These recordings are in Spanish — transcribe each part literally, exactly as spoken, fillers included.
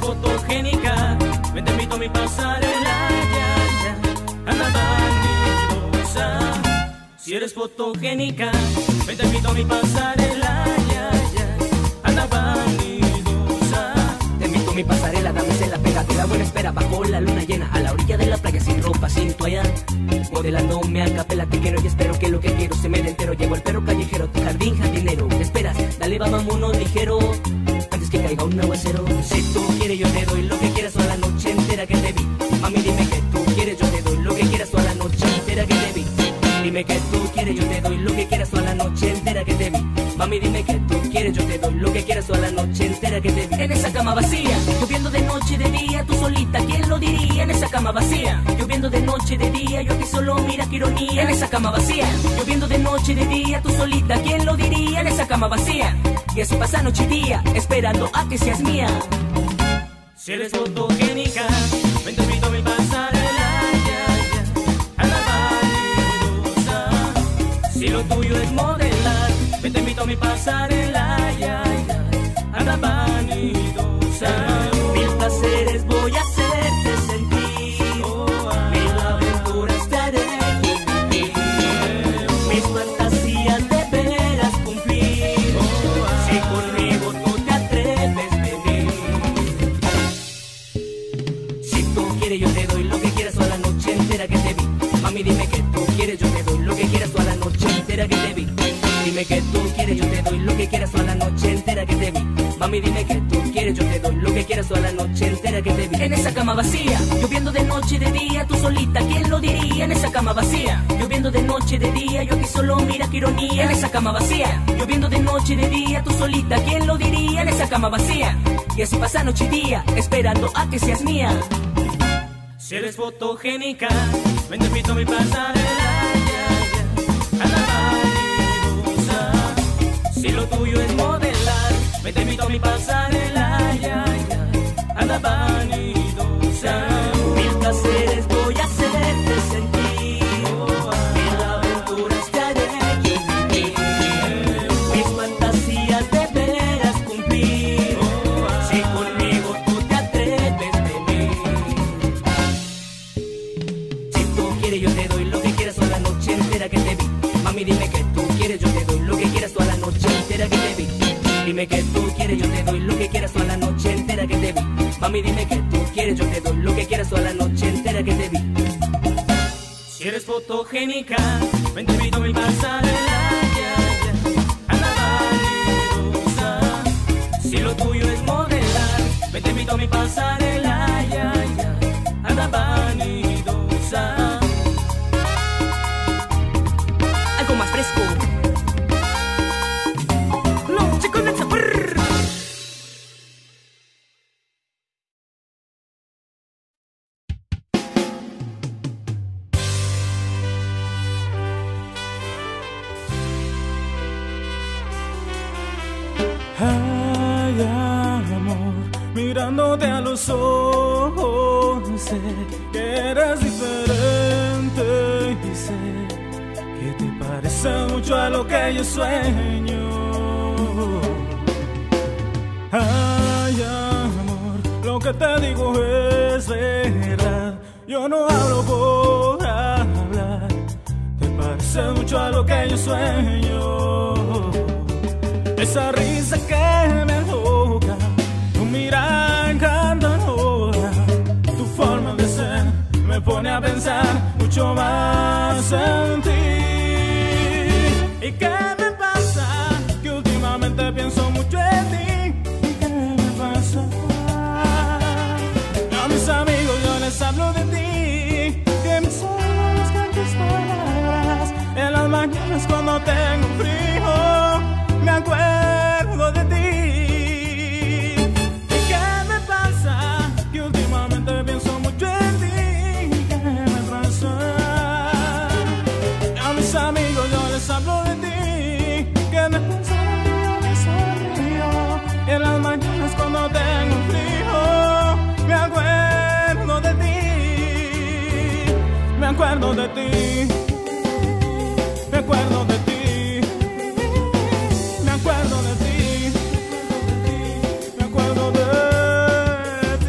fotogénica, ven te invito a mi pasarela, ya, ya, anda vanidosa. Si eres fotogénica, ven te invito a mi pasarela, ya, ya, anda vanidosa. Te invito a mi pasarela, damisela, pégate la buena espera bajo la luna llena, a la orilla de la playa sin ropa, sin toalla, modelándome a capela, te quiero y espero que lo que quiero se me dé entero. Llego al perro callejero, tu jardín jardinero, ¿qué esperas? Dale, va, vámonos ligero, antes que caiga un aguacero. Si tú quieres yo te doy lo que quieras toda la noche entera que te vi. Mami, dime que tú quieres, yo te doy lo que quieras toda la noche entera que te vi. Dime que tú quieres, yo te doy lo que quieras toda la noche entera que te vi. Mami, dime que tú quieres, yo te doy lo que quieras toda la noche entera que te vi. En esa cama vacía, lloviendo de noche y de día, tú solita, ¿quién lo diría? En esa cama vacía, lloviendo de noche y de día, yo aquí solo, mira qué ironía. En esa cama vacía, lloviendo de noche y de día, tú solita, ¿quién lo diría? En esa cama vacía, y así pasa noche y día, esperando a que seas mía. Si eres fotogénica, ven te invito a mi pasarela, ya, ya, anda vanidosa. Si lo tuyo es modelar, ven te invito a mi pasarela, ya, ya, anda vanidosa. Mil placeres voy a hacerte sentir, Oh, ah, mil aventuras te haré vivir, mis fantasías deberás cumplir, oh, ah. si conmigo tú te atreves, baby. Si tú quieres yo te doy lo que quieras toda la noche entera que te vi. Mami, dime que tú quieres, yo te doy lo que quieras toda la noche entera que te vi. Dime que tú quieres, yo te doy lo que quieras toda la noche entera que te vi. Mami, dime que tú quieres, yo te doy lo que quieras toda la noche entera que te vi. En esa cama vacía, lloviendo de noche y de día, tú solita, ¿quién lo diría? En esa cama vacía, lloviendo de noche y de día, yo aquí solo, mira qué ironía. En esa cama vacía, lloviendo de noche y de día, tú solita, ¿quién lo diría? En esa cama vacía, y así pasa noche y día, esperando a que seas mía. Si eres fotogénica, ven te invito a mi pasarela, ya, ya, anda vanidosa. Si lo tuyo es modelar, ven te invito a mi pasarela, ya, ya, anda vanidosa. Mil placeres voy a hacerte sentir, Oh, ah, mil aventuras te haré vivir, mis fantasías deberás cumplir, oh, ah. si conmigo tú te atreves, baby. Si tú quieres yo te doy lo que quieras toda la noche entera que te vi. Mami, dime que tú quieres, yo te doy lo que quieras toda la noche entera que te vi. Dime que tú quieres, yo te doy lo que quieras toda la noche entera que te vi. Mami, dime que tú quieres, yo te doy lo que quieras toda la noche entera que te vi. Si eres fotogénica, ven te invito a mi pasarela, ya, ya, anda vanidosa. Si lo tuyo es modelar, ven te invito a mi pasarela, ya, ya, anda vanidosa. Algo más fresco. No, chicos, let's go. Ay, amor, mirándote a los ojos, sé que eres diferente y sé que te parece mucho a lo que yo sueño. Ay, amor, lo que te digo es verdad, yo no hablo por hablar, te parece mucho a lo que yo sueño. Esa risa que me aloca, tu mirada encantadora, tu forma de ser me pone a pensar mucho más en ti. ¿Y qué me pasa? Que últimamente pienso mucho en ti. ¿Y qué me pasa? A mis amigos yo les hablo de ti, que me suenan las grandes palabras en las mañanas cuando tengo frío. Me acuerdo de ti. ¿Y qué me pasa? Que últimamente pienso mucho en ti. ¿Qué me pasa? A mis amigos yo les hablo de ti, que me pienso en ti, yo me sonrío. Y en las mañanas cuando tengo frío, me acuerdo de ti. Me acuerdo de ti. Me acuerdo de ti. Me acuerdo de ti, me acuerdo de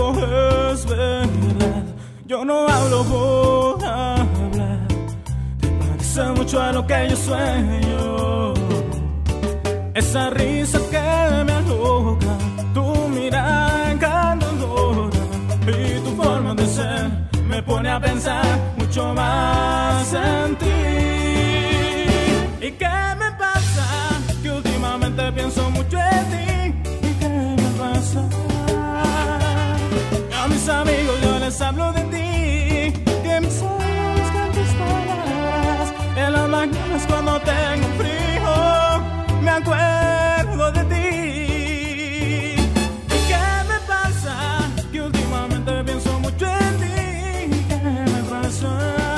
digo es verdad. Yo no hablo por hablar. Te parece mucho a lo que yo sueño. Esa risa que me aloca, tu mirada encantadora y tu forma de ser me pone a pensar mucho más en ti. ¿Y qué me pasa? Que últimamente pienso mucho en ti. ¿Y qué me pasa? A mis amigos yo les hablo de ti, que mis ojos buscan tus palabras. En las mañanas cuando tengo frío me acuerdo de ti. ¿Y qué me pasa? Que últimamente pienso mucho en ti. ¿Qué me pasa?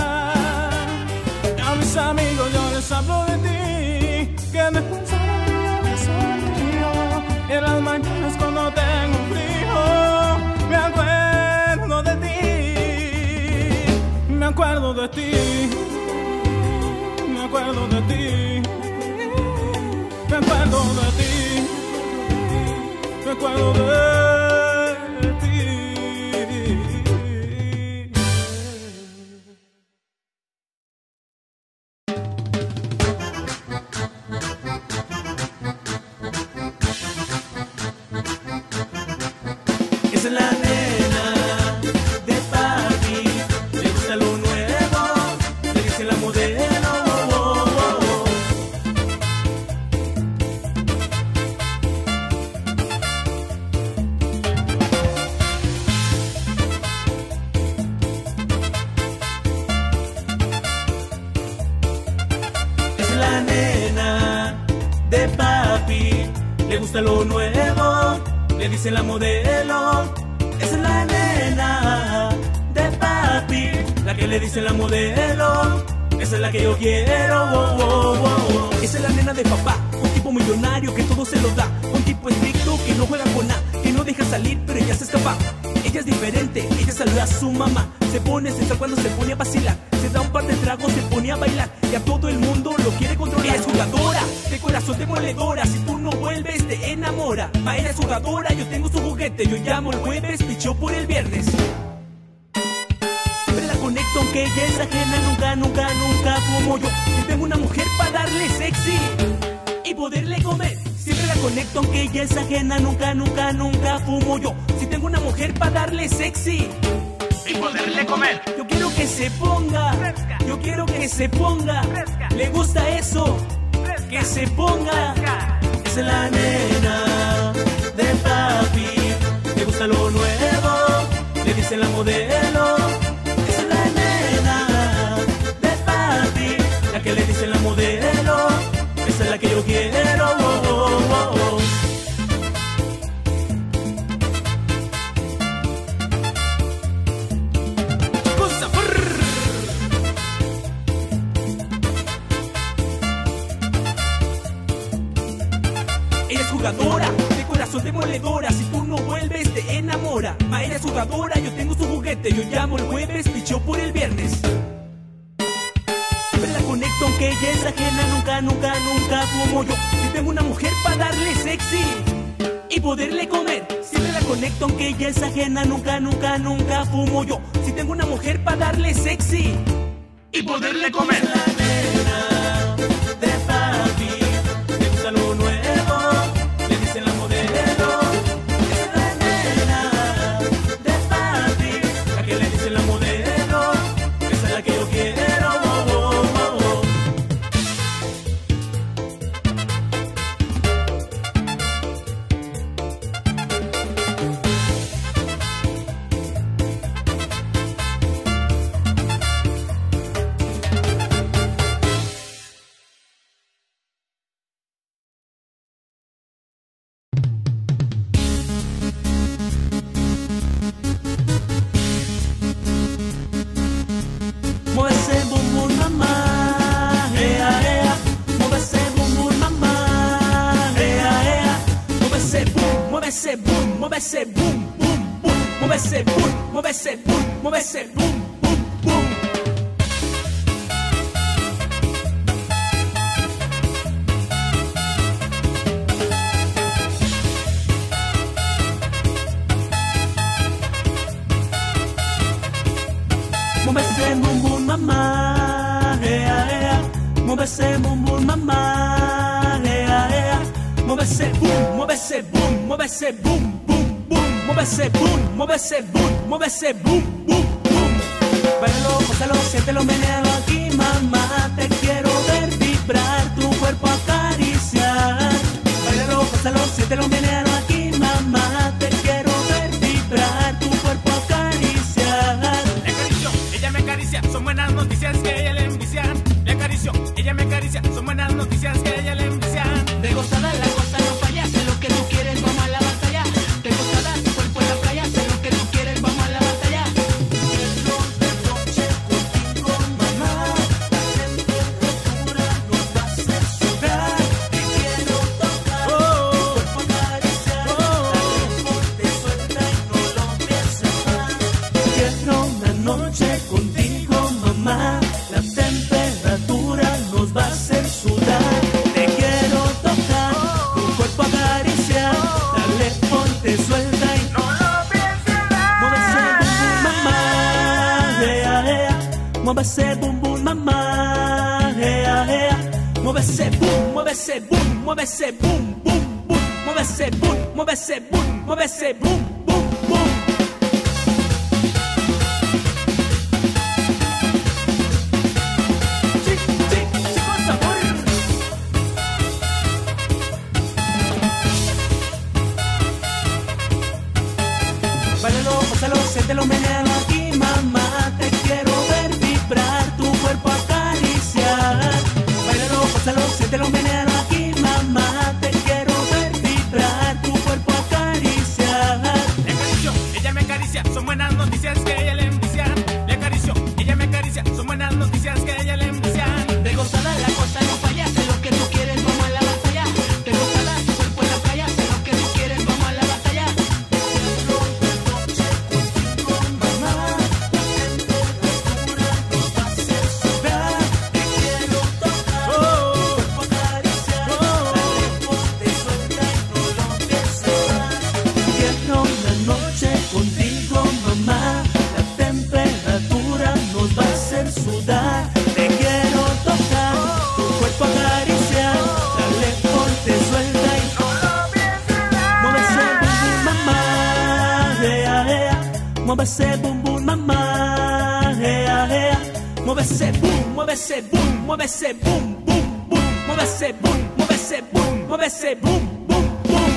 A mis amigos yo les hablo de ti, que me pensaba que me sonrío. En las mañanas cuando tengo frío me acuerdo de ti. Me acuerdo de ti. Me acuerdo de ti. Me acuerdo de ti, me acuerdo de ti. Esa es la nena de papi, le gusta lo nuevo, le dice la modelo. La nena de papi, le gusta lo nuevo, le dice la modelo. Esa es la nena de papi, la que le dice la modelo. Esa es la que yo quiero. Oh, oh, oh. Esa es la nena de papá, un tipo millonario que todo se lo da, un tipo estricto que no juega con nada, que no deja salir pero ella se escapa. Ella es diferente, ella saluda a su mamá, se pone sensual cuando se pone a vacilar, se da un par de tragos, se pone a bailar y a todo el mundo lo quiere controlar. Ella es jugadora, de corazón demoledora, si tú no vuelves te enamora. Pa' ella es jugadora, yo tengo su juguete, yo llamo el jueves, pichó por el viernes. Siempre la conecto aunque ella es ajena, nunca, nunca, nunca como yo. Yo tengo una mujer para darle sexy y poderle comer. Siempre la conecto aunque ella es ajena, nunca, nunca, nunca fumo yo. Si tengo una mujer para darle sexy y poderle comer. Yo quiero que se ponga, fresca. Yo quiero que se ponga, fresca. Le gusta eso, fresca. Que se ponga, fresca. Esa es la nena de papi, le gusta lo nuevo, le dice la modelo. Esa es la nena de papi, la que le dice la modelo. Esa es la que yo quiero. Oh, oh, oh, oh. Cosa, ella es jugadora, de corazón demoledora, si tú no vuelves te enamora. Ma, ella es jugadora, yo tengo su juguete, yo llamo el jueves, pichó por el viernes. Siempre la conecto aunque ella es ajena, nunca, nunca, nunca como yo. Si tengo una mujer para darle sexy y poderle comer. Siempre la conecto aunque ella es ajena, nunca, nunca, nunca fumo yo. Si tengo una mujer para darle sexy y poderle comer. La nena de papi, le gusta lo nuevo, le dice la modelo. Esa es la nena de papi, la que le dice la modelo. Esa es la que yo quiero. Mueve ese boom, mueve ese boom, boom, boom, mueve ese boom, mueve ese boom, mueve ese boom, boom, boom. mueve ese bum bum mamá, ea, ea, mueve ese bum bum mamá, ea, ea, mueve ese boom, mueve ese boom, mueve ese boom, boom, boom, mueve ese boom, mueve ese boom, mueve ese boom, boom, boom. Báilalo, gózalo, siéntelo, menéalo aquí, mamá, te quiero ver vibrar, tu cuerpo acariciar. Báilalo, gózalo, siéntelo, menéalo aquí, mamá, te quiero ver vibrar, tu cuerpo acariciar. Le acaricio, ella me acaricia, son buenas noticias que ella le envician. Le acaricio, ella me acaricia, son buenas noticias que ella le envician. De gozada la cosa no falla, sé lo que tú quieres, vamos a la batalla. De gozada tu cuerpo en la playa, sé lo que tú quieres, vamos a la batalla. Quiero de noche contigo, mamá, la temperatura nos va a hacer sudar. Te quiero tocar, tu cuerpo acariciar, dale fuerte, suelta y no lo pienses más. Quiero una noche contigo, mamá, la temperatura nos va a hacer sudar. Te quiero tocar, tu cuerpo acariciar, dale ponte suelta y no lo pienses más. Mueve ese bum bum mamá, ea, ea, mueve ese bum bum mamá, ea, ea, mueve ese boom, mueve ese boom, mueve ese boom, boom, boom, mueve ese boom, mueve ese boom, mueve ese boom, boom, boom. Báilalo, gózalo, siéntelo, menéalo aquí, mamá, te quiero ver vibrar, tu cuerpo acariciar. Báilalo, gózalo, siéntelo, menéalo aquí, mamá, te quiero ver vibrar, tu cuerpo acariciar. Le acaricio, ella me acaricia, son buenas noticias que ella le envician. Le acaricio, ella me acaricia, son buenas noticias que ella le envician. De gozada la cosa no falla, sé lo que tú quieres, vamos a la batalla. De gozada tu cuerpo en la playa, sé lo que tú quieres, vamos a la batalla. Contigo, mamá, la temperatura nos va a hacer sudar. Te quiero tocar, tu cuerpo acariciar, dale ponte suelta y no lo pienses más. Mueve ese bum bum mamá, ea, ea, mueve ese bum bum mamá, ea, ea, mueve ese boom, mueve ese boom, mueve ese boom, boom, boom, mueve ese boom, mueve ese boom, mueve ese boom, boom, boom.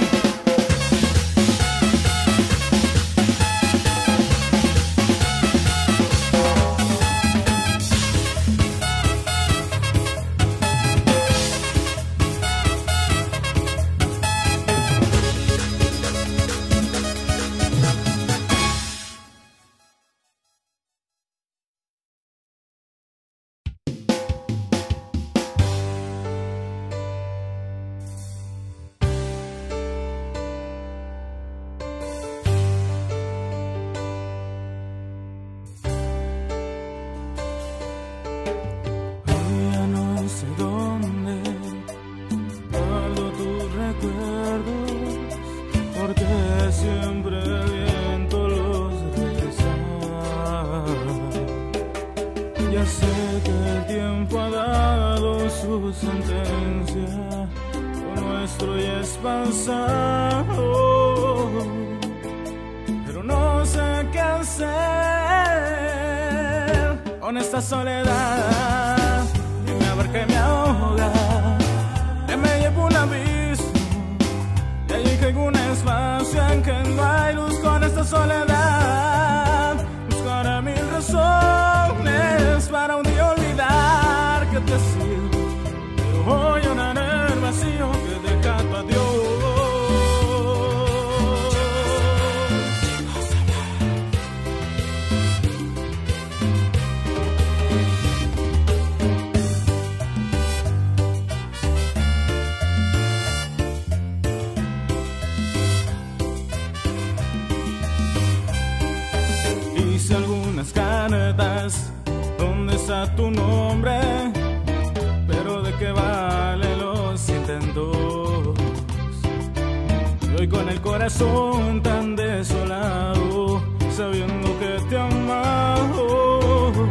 Soledad, dime a ver que me ahoga, que me llevo un abismo, y allí que en un espacio en que no hay luz con esta soledad, buscaré mil razones para un día olvidar que te sigo, pero voy a llenar el vacío que deja tu adiós. ¿Dónde está tu nombre? Pero de qué vale los intentos. Y hoy con el corazón tan desolado, sabiendo que te he amado,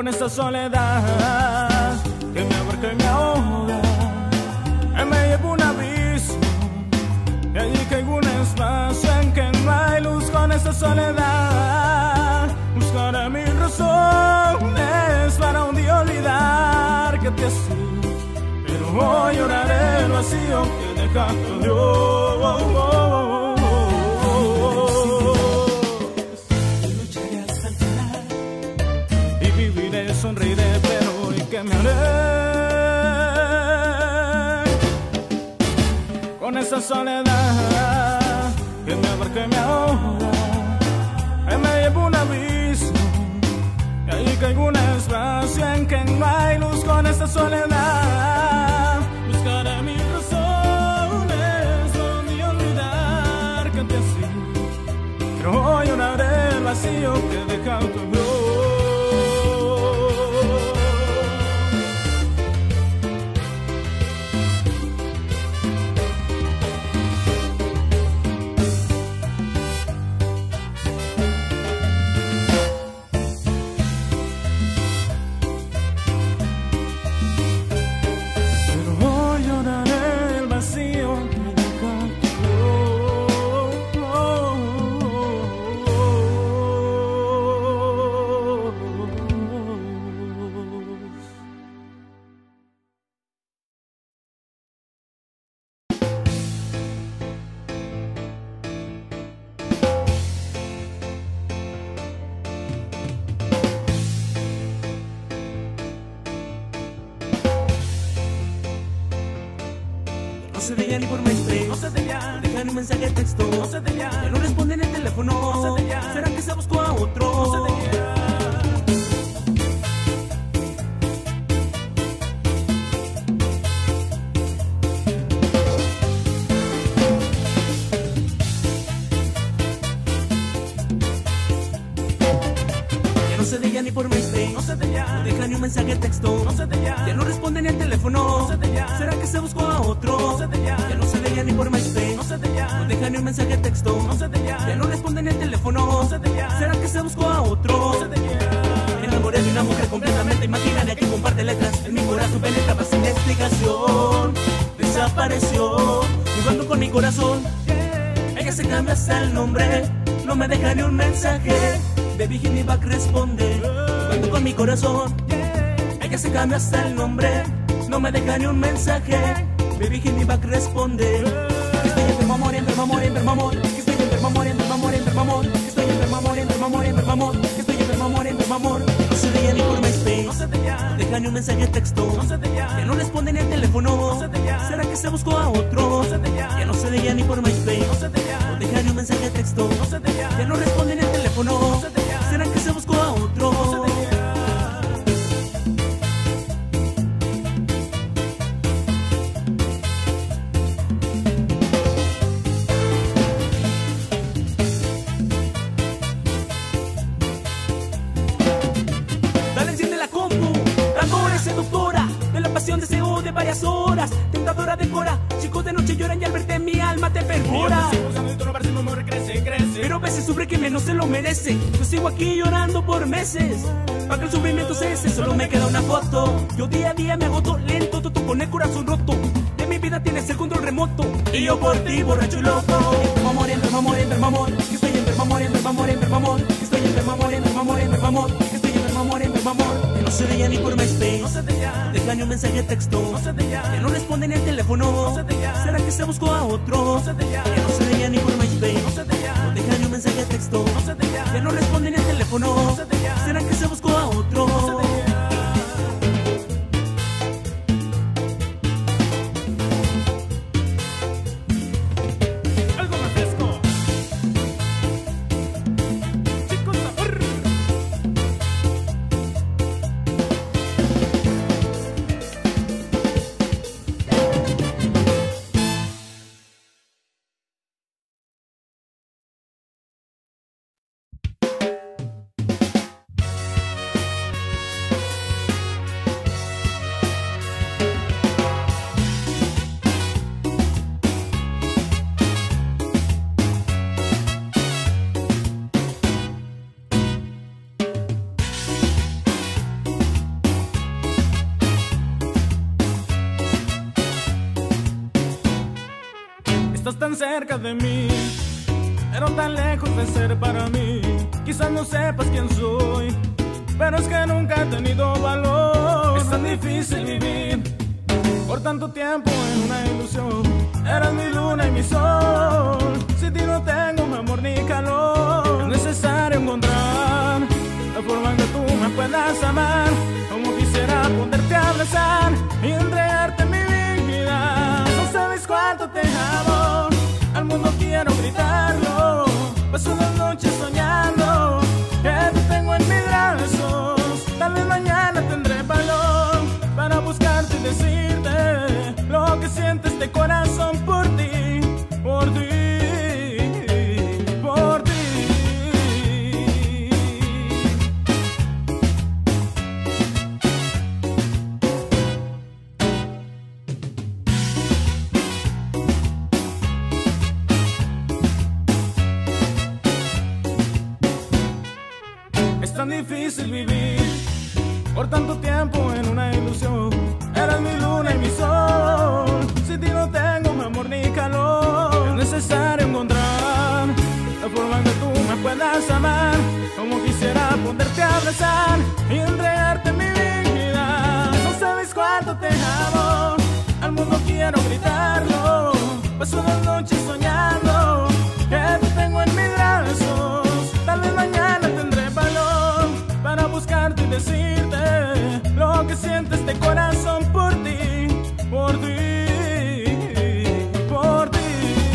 con esta soledad que me abarca y me ahoga. Y me llevo un abismo y allí caigo un espacio en que no hay luz. Con esta soledad buscaré mis razones para un día olvidar que te has ido, pero hoy lloraré el vacío que deja tu Dios. Sonreiré, pero ¿y qué me haré con esa soledad que me abarca y me ahoga? Y me llevo un abismo y ahí caigo un espacio en que no hay luz. Con esta soledad buscaré mis razones donde olvidar que te has ido, pero hoy lloraré el vacío que deja tu voz. No se de ya ni por MySpace, no se de ya, dejan un mensaje de texto, no se de ya, ya no responden el teléfono, no se de ya, será que se buscó a otro, no se de ya. Ya no se de ya ni por MySpace, No se de ya, dejan ni un mensaje de texto, no se de ya, ya no responden el teléfono, no se de ya, será que se buscó a otro, no se de ya, ya no se de ya ni por MySpace, no se de ya, dejan ni un mensaje de texto, no se de ya, ya no responden el teléfono, no se de ya, será que se buscó a otro. no se de ya. Enamoré de una mujer completamente imaginaria que comparte letras en mi corazón, penetraba sin explicación, desapareció jugando con mi corazón. Ella se cambia hasta el nombre, no me deja ni un mensaje. Baby hit me back responde, jugando con mi corazón. Ella se cambia hasta el nombre, no me deja ni un mensaje. Baby hit me back responde. Que estoy enfermo amor, enfermo amor, enfermo amor. Que estoy enfermo amor, enfermo amor, enfermo amor. Que estoy enfermo amor, enfermo amor, enfermo amor. Que estoy enfermo amor, enfermo amor. No se de ya ni por MySpace, No se de ya, deja ni un mensaje de texto, no se de ya, ya no responde ni el teléfono, no se de ya, será que se buscó a otro, no se de ya, ya no se de ya ni por MySpace, no se de ya, deja ni un mensaje de texto, no se de ya, ya no responde ni el teléfono, no se de ya, será que se buscó a otro. no se de ya. Dale, enciende la compu, amor seductora, de la pasión deseo de varias horas, tentadora decora, chicos de noche lloran y al verte mi alma te perfora. Crece, crece. Pero a veces sufre que menos se lo merece. Yo sigo aquí llorando por meses. Para que el sufrimiento cese, solo me queda una foto. Yo día a día me agoto lento, tú con el corazón roto. De mi vida tienes el control remoto. Y yo por ti, borracho y loco. Enfermo amor, enfermo amor, enfermo amor. Que estoy enfermo amor, enfermo amor, enfermo amor. Que estoy enfermo amor, enfermo amor, enfermo amor. Que estoy enfermo amor, enfermo amor. Que no se de ya ni por MySpace, No se de ya, deja ni un mensaje de texto, no se de ya, ya no responde ni el teléfono, no se de ya, será que se buscó a otro, no se de ya, ya no se de ya ni por MySpace, no se de ya, deja ni un mensaje de texto, no se de ya, ya no responde ni el teléfono, no se de ya, será que se buscó a otro, no se de ya. cerca de mí, pero tan lejos de ser para mí. Quizás no sepas quién soy, pero es que nunca he tenido valor. Es tan difícil vivir por tanto tiempo en una ilusión. Eras mi luna y mi sol, sin ti no tengo amor ni calor. Es necesario encontrar la forma en que tú me puedas amar, como quisiera poderte abrazar y entregarte mi vida. No sabes cuánto te amo, al mundo quiero gritarlo. Paso las noches soñando que te tengo en mis brazos. Tal vez mañana tendré valor para buscarte y decirte lo que siente este corazón por ti, por ti, por ti. Es tan difícil vivir por tanto tiempo en una ilusión. Eras mi luna y mi sol, sin ti no tengo amor ni calor. Es necesario encontrar la forma en que tú me puedas amar, como quisiera poderte abrazar y entregarte mi vida. No sabes cuánto te amo, al mundo quiero gritarlo. Paso las noches soñando que te tengo en mis brazos. Tal vez mañana tendré valor para buscarte y decirte lo que siente este corazón por ti, por ti, por ti.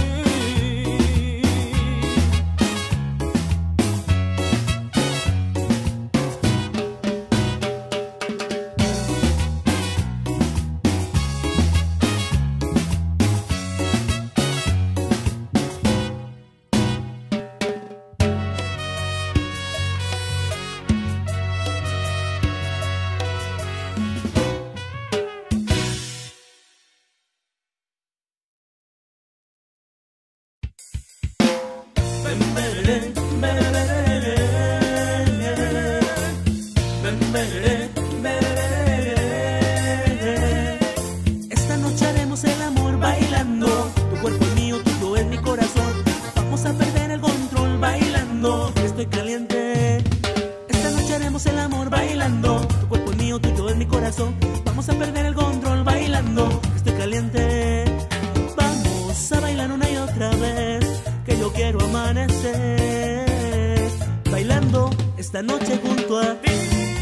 Esta noche haremos el amor bailando, tu cuerpo es mío, tuyo es mi corazón. Vamos a perder el control bailando, estoy caliente. Esta noche haremos el amor bailando, tu cuerpo es mío, tuyo es mi corazón. Vamos a perder el control bailando, estoy caliente. Vamos a bailar una y otra vez, que yo quiero amanecer bailando esta noche junto a ti,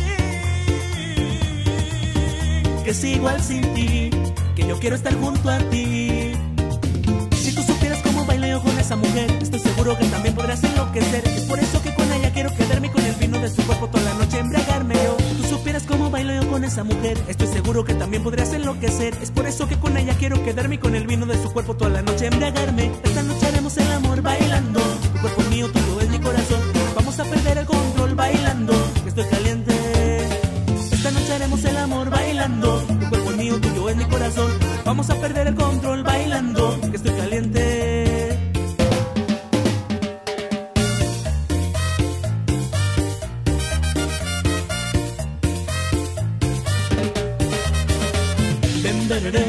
que es igual sin ti, que yo quiero estar junto a ti. Si tú supieras cómo bailo yo con esa mujer, estoy seguro que también podrás enloquecer. Es por eso que con ella quiero quedarme y con el vino de su cuerpo toda la noche embriagarme yo. Tú supieras cómo bailo yo con esa mujer, estoy seguro que también podrás enloquecer. Es por eso que con ella quiero quedarme y con el vino de su cuerpo toda la noche embriagarme. Esta noche haremos el amor bailando, tu cuerpo es mío, tuyo es mi corazón. Vamos a perder el control bailando, que estoy caliente. Esta noche haremos el amor bailando, tu cuerpo es mío, tuyo es mi corazón. Vamos a perder el control bailando, que estoy caliente. Ven, berere,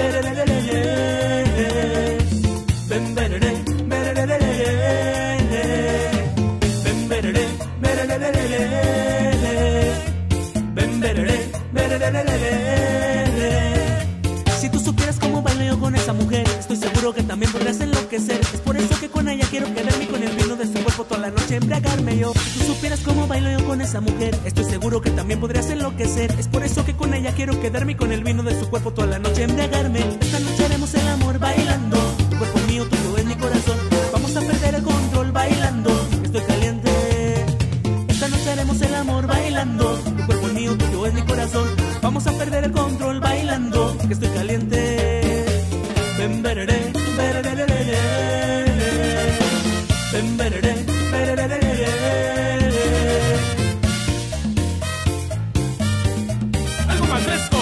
berere, ven, berere, berere, ven, berere, berere. Si tú supieras cómo bailo yo con esa mujer, estoy seguro que también podrás enloquecer. Es por eso que con ella quiero quedarme y con el vino de su cuerpo toda la noche embriagarme yo. Si tú supieras cómo bailo yo con esa mujer, estoy seguro que también podrás enloquecer. Es por eso que con ella quiero quedarme y con el vino de su cuerpo toda la noche embriagarme. Esta noche haremos el amor bailando, tu cuerpo es mío, tuyo es mi corazón. Vamos a perder el control bailando, estoy caliente. Esta noche haremos el amor bailando, tu cuerpo es mío, tuyo es mi corazón. Vamos a perder el control bailando, que estoy caliente. Ven, berere, berere, ven, berere, berere. Algo más fresco,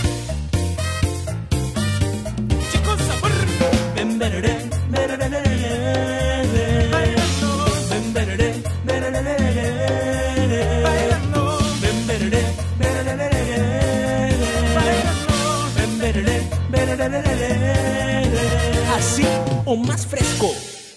chicos, sabor. Ven, berere, berere, Bailando, ven, berere, berere, bailando, ven, berere, berere, bailando. ven, berere, berere. así o más fresco.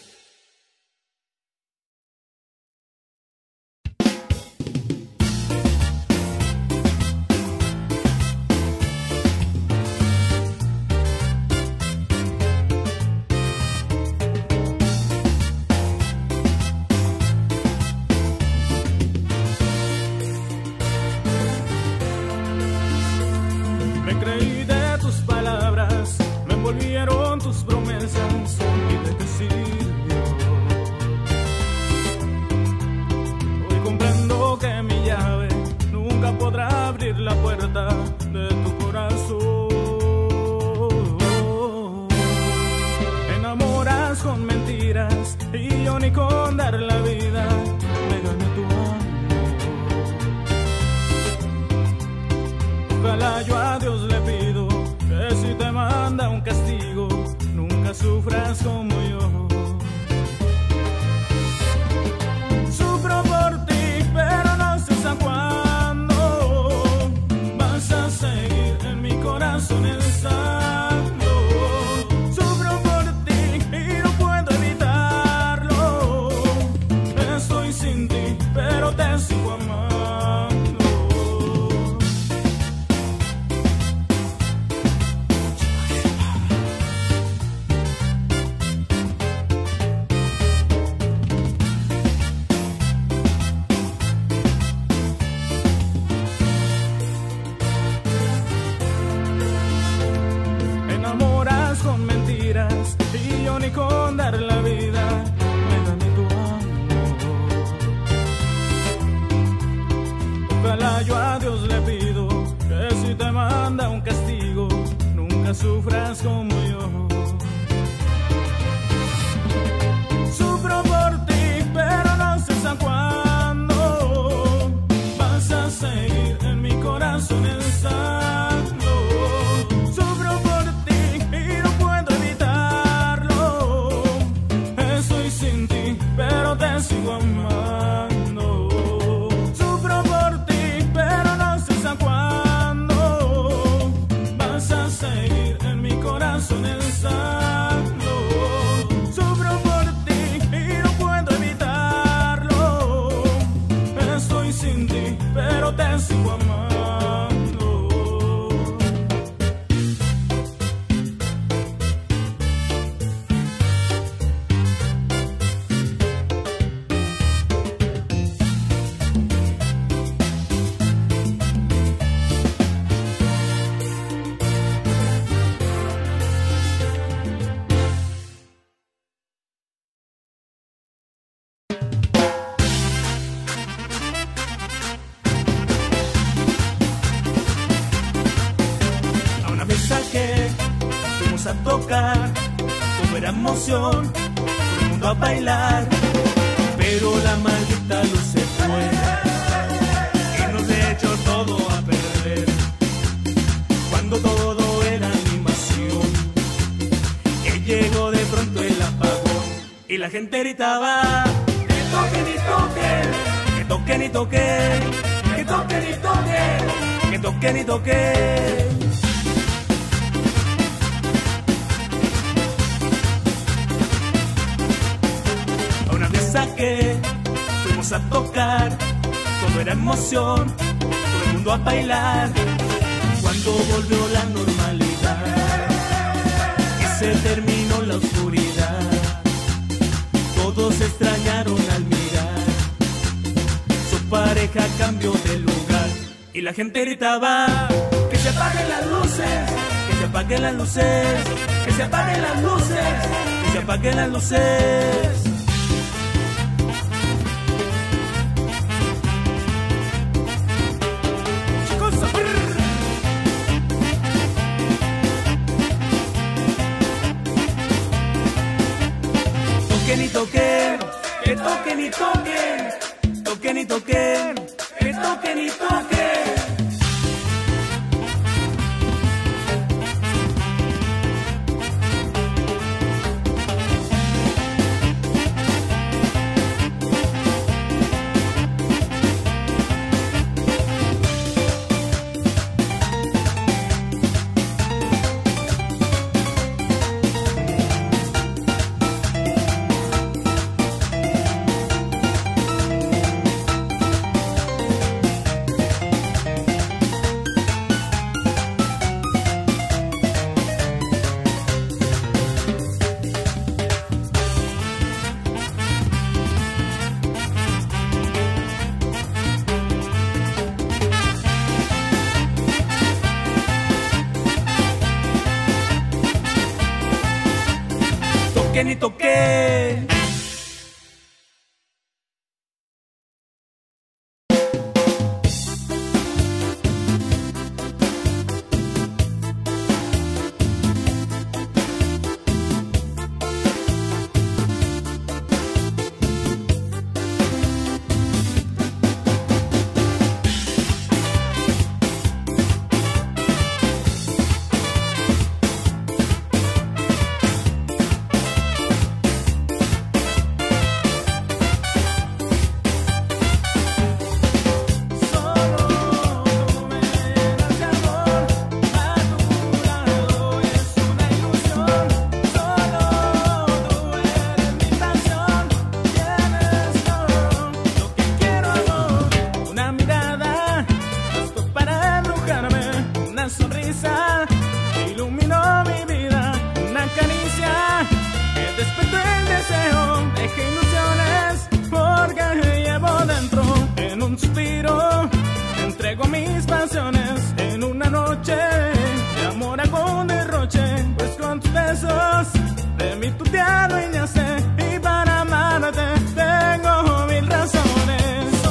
A tocar, todo era emoción, todo el mundo a bailar, pero la maldita luz se fue y nos echó todo a perder. Cuando todo era animación, que llegó de pronto el apagón y la gente gritaba: que toquen y toquen, que toquen y toquen, que toquen y toquen, que toquen y toquen. Que fuimos a tocar, todo era emoción, todo el mundo a bailar. Cuando volvió la normalidad y se terminó la oscuridad, todos se extrañaron al mirar, su pareja cambió de lugar y la gente gritaba: que se apaguen las luces, que se apaguen las luces, que se apaguen las luces, que se apaguen las luces. Toquen y toquen, que toquen y toquen, toquen y toquen, que toquen y toquen. que ni toqué. Iluminó mi vida, una caricia que despertó el deseo, dejé ilusiones porque llevo dentro. En un suspiro entrego mis pasiones, en una noche de amor hago un derroche, pues con tus besos de mí tú te adueñaste, y para amarte tengo mil razones.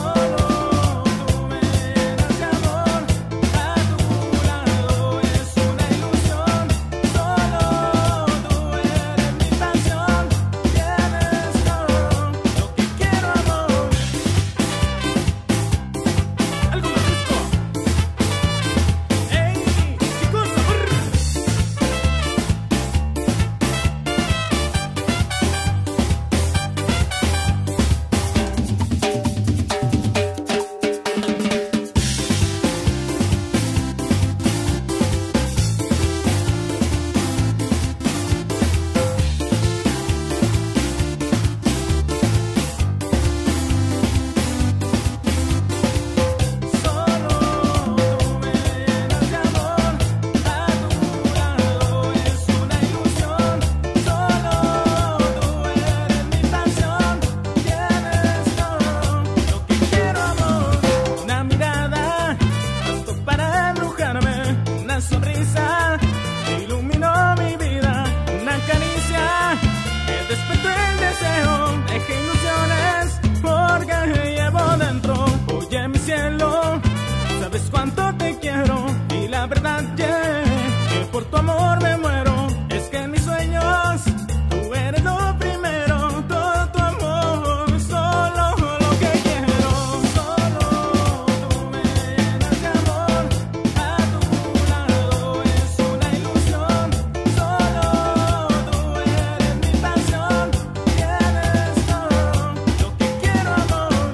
Sonrisa iluminó mi vida, una caricia que despertó el deseo, dejé ilusiones porque llevo dentro. Oye mi cielo, sabes cuánto te quiero, y la verdad yeah, que por tu amor me muero. Es que en mis sueños tú eres lo primero, todo tu amor, solo lo que quiero. Solo tú me llenas de amor, a tu lado es una ilusión. Solo tú eres mi pasión, tienes todo lo que quiero, amor.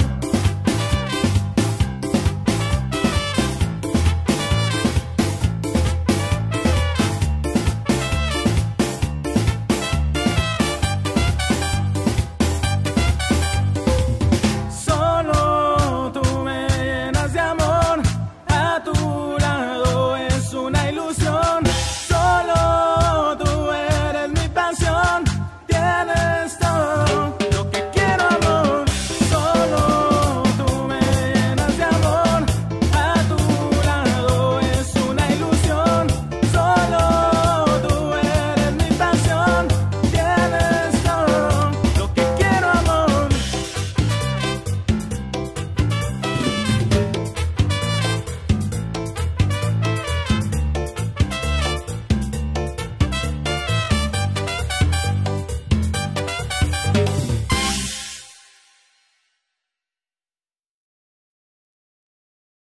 Solo tú me llenas de amor, a tu lado es una ilusión. Solo tú eres mi pasión, tienes todo lo que quiero, amor. Solo tú me llenas de amor, a tu lado es una ilusión. Solo tú eres mi pasión, tienes todo lo que quiero, amor.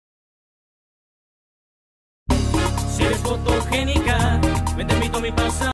Si eres fotogénica, me te invito a mi pasado.